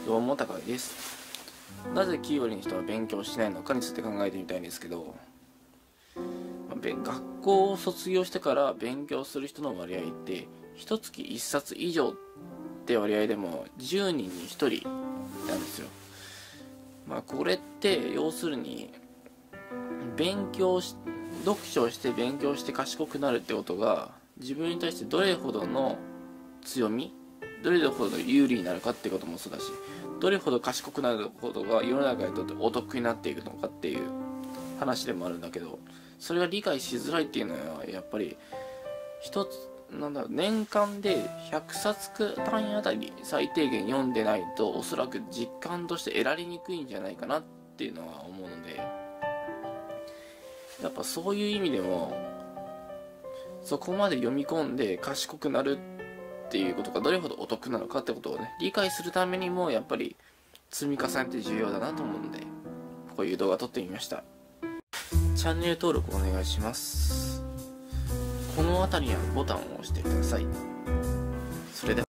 どうも高井です。なぜ9割の人は勉強しないのかについて考えてみたいんですけど、学校を卒業してから勉強する人の割合って1月1冊以上って割合でも10人に1人なんですよ。これって要するに読書をして勉強して賢くなるってことが自分に対してどれほどの強み、どれほど有利になるかってこともそうだし、どれほど賢くなることが世の中にとってお得になっていくのかっていう話でもあるんだけど、それが理解しづらいっていうのはやっぱり年間で100冊単位あたり最低限読んでないとおそらく実感として得られにくいんじゃないかなっていうのは思うので、やっぱそういう意味でもそこまで読み込んで賢くなるっていうことがどれほどお得なのかってことをね、理解するためにもやっぱり積み重ねって重要だなと思うので、こういう動画撮ってみました。チャンネル登録お願いします。この辺りにあるボタンを押してください。それでは